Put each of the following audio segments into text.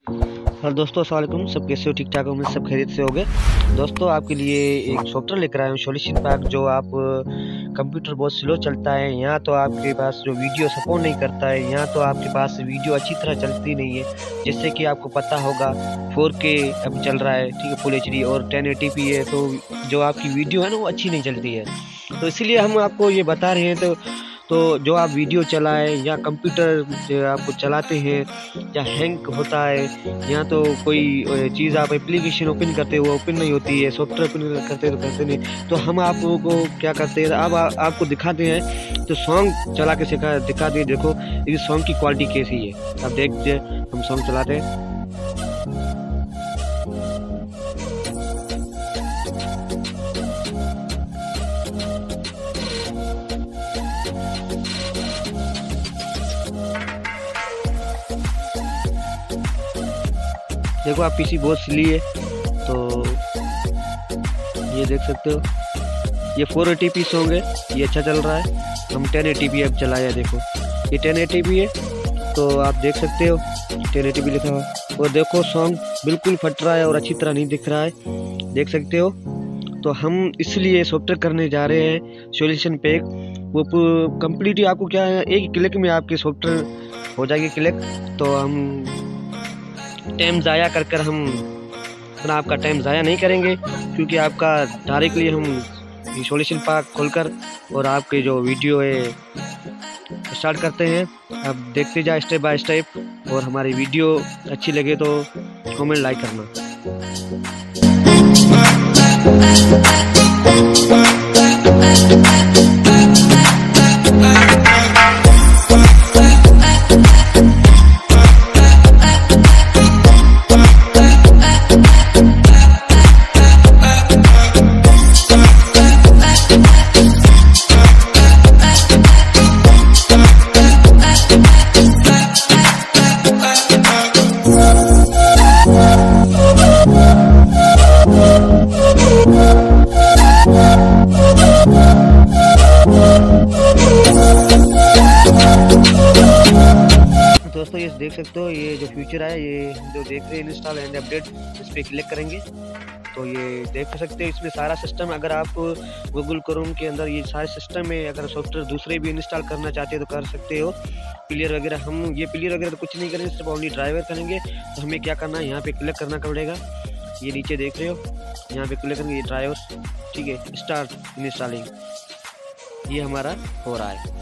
Hello दोस्तों, अस्सलाम वालेकुम। सब कैसे हो? ठीक ठाक हो? मैं सब खैरियत से हो गए। दोस्तों, आपके लिए एक सॉफ्टवेयर लेकर आया हूँ, सॉल्यूशन पैक, जो आप कंप्यूटर बहुत स्लो चलता है। यहाँ तो आपके पास जो वीडियो सपोर्ट नहीं करता है, यहाँ तो आपके पास वीडियो अच्छी तरह चलती नहीं है। जैसे कि आपको पता होगा 4K अब चल रहा है, ठीक है, फुल HD और 1080p है, तो जो आपकी वीडियो है ना वो अच्छी नहीं चलती है। तो इसीलिए हम आपको ये बता रहे हैं। तो जो आप वीडियो चलाएं या कंप्यूटर जो आपको चलाते हैं या हैंग होता है, या तो कोई चीज़ आप एप्लीकेशन ओपन करते हो वो ओपन नहीं होती है, सॉफ्टवेयर ओपन करते तो करते नहीं, तो हम आप लोगों को क्या करते हैं, अब आपको दिखाते हैं। तो सॉन्ग चला के दिखाते हैं। देखो इस सॉन्ग की क्वालिटी कैसी है, आप देखते हम सॉन्ग चलाते हैं। देखो आप पीसी बहुत स्ली है, तो ये देख सकते हो, ये 480p सॉन्ग है, ये अच्छा चल रहा है। हम 1080p अब चलाया, देखो ये 1080p है, तो आप देख सकते हो 1080p लिखा हुआ। और देखो सॉन्ग बिल्कुल फट रहा है और अच्छी तरह नहीं दिख रहा है, देख सकते हो। तो हम इसलिए सॉफ्टवेयर करने जा रहे हैं सॉल्यूशन पैक। वो कम्प्लीटली आपको क्या है, एक क्लिक में आपके सॉफ्टवेयर हो जाएगी क्लिक। तो हम टाइम ज़ाया कर हम अपना आपका टाइम ज़ाया नहीं करेंगे, क्योंकि आपका डायरेक्टली हम सॉल्यूशन पैक खोलकर और आपके जो वीडियो है स्टार्ट करते हैं। आप देखते जाए स्टेप बाय स्टेप, और हमारी वीडियो अच्छी लगे तो कमेंट लाइक करना। दोस्तों ये देख सकते हो, ये जो फ्यूचर है, ये जो देख रहे हैं इंस्टॉल एंड अपडेट, इस पर क्लिक करेंगे तो ये देख सकते हो। इसमें सारा सिस्टम, अगर आप गूगल क्रोम के अंदर ये सारे सिस्टम में अगर सॉफ्टवेयर दूसरे भी इंस्टॉल करना चाहते हो तो कर सकते हो। प्लेयर वगैरह, हम ये प्लेयर वगैरह तो कुछ नहीं करेंगे, सिर्फ ओनली ड्राइवर करेंगे। तो हमें क्या करना है, यहाँ पे क्लिक करना पड़ेगा। ये नीचे देख रहे हो, यहाँ पे क्लिक करेंगे, ये ड्राइवर्स, ठीक है, स्टार्ट इंस्टॉलिंग, ये हमारा हो रहा है।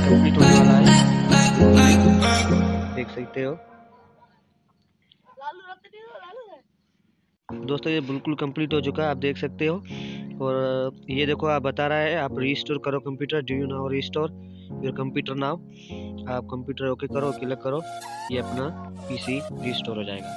कंप्लीट होने वाला है, देख सकते हो दोस्तों। ये बिल्कुल कंप्लीट हो चुका है, आप देख सकते हो। और ये देखो आप बता रहा है आप रीस्टोर करो computer, do you now restore your computer now. आप कंप्यूटर ओके करो, क्लिक करो, ये अपना पीसी रीस्टोर हो जाएगा।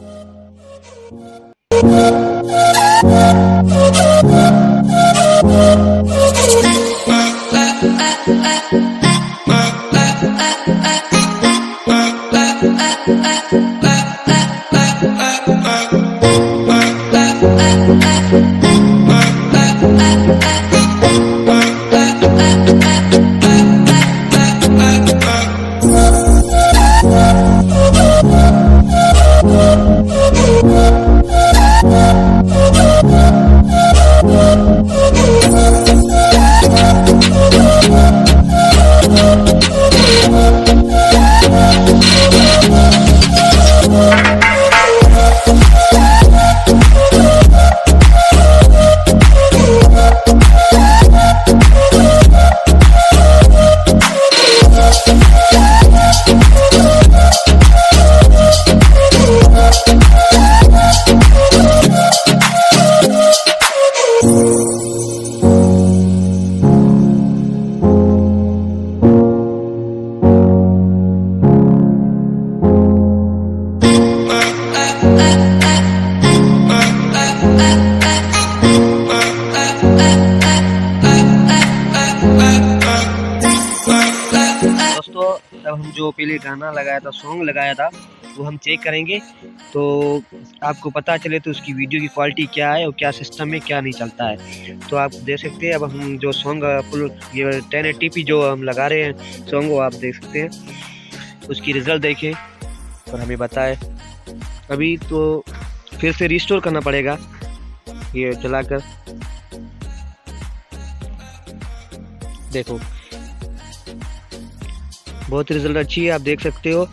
दोस्तों अब हम जो पहले गाना लगाया था, सॉन्ग लगाया था, वो हम चेक करेंगे तो आपको पता चले तो उसकी वीडियो की क्वालिटी क्या है और क्या सिस्टम में क्या नहीं चलता है। तो आप देख सकते हैं अब हम जो सॉन्ग फुल ये 1080p जो हम लगा रहे हैं सॉन्ग, वो आप देख सकते हैं, उसकी रिजल्ट देखें और हमें बताएं। अभी तो फिर से रिस्टोर करना पड़ेगा ये चलाकर, देखो बहुत रिजल्ट अच्छी है, आप देख सकते हो।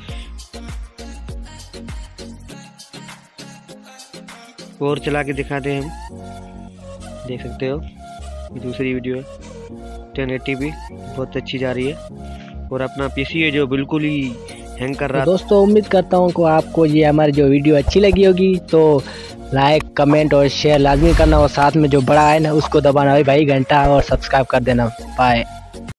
और चला के दिखाते हैं हम, देख सकते हो दूसरी वीडियो है 1080p, बहुत अच्छी जा रही है। और अपना पीसी है जो बिल्कुल ही हैंग कर रहा है। दोस्तों उम्मीद करता हूँ कि आपको ये हमारी जो वीडियो अच्छी लगी होगी, तो लाइक कमेंट और शेयर लाजमी करना, और साथ में जो बड़ा है ना उसको दबाना भाई घंटा, और सब्सक्राइब कर देना। बाय।